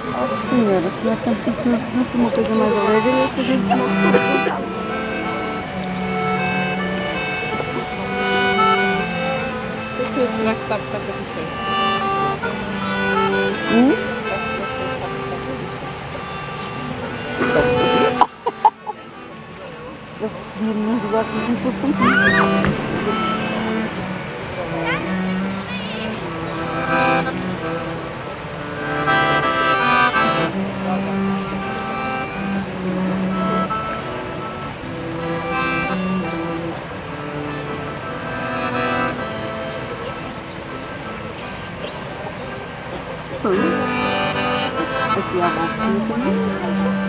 Oh, senhora, se não é tanto que se não fosse uma coisa mais alegre, essa gente não sabe. Será que sabe cantar diferente? Eu podia me ajudar que não fosse tão simples. Aqui há bastante também.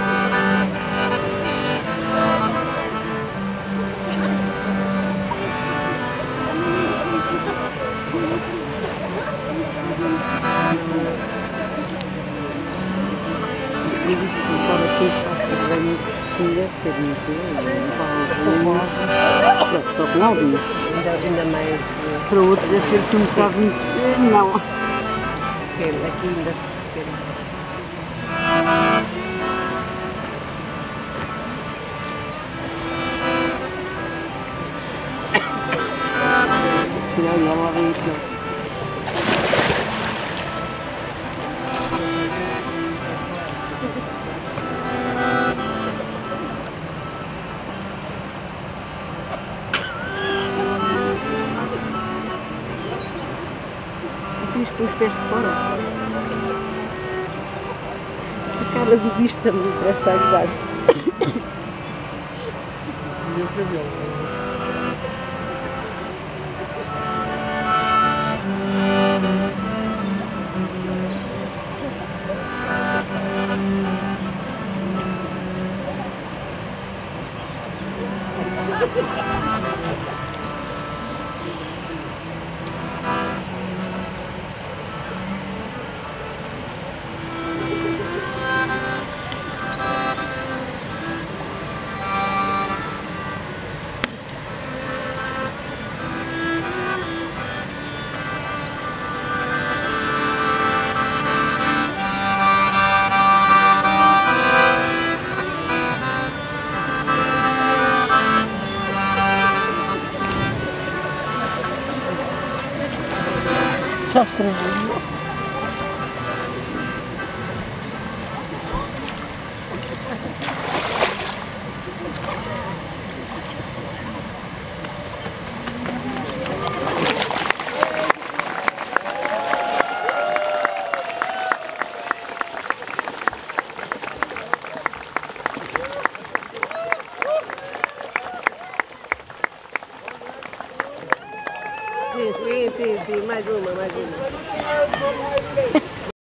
Deve ser muito só com alguns. Ainda mais. Para outros deve ser assim um bocado muito. Não. Aqui ainda pequeno. Olha lá vem aquilo. Fiz com os pés de fora. A cara do bicho também parece estar a gozar. E o cabelo? Já observou? Sim, mais uma.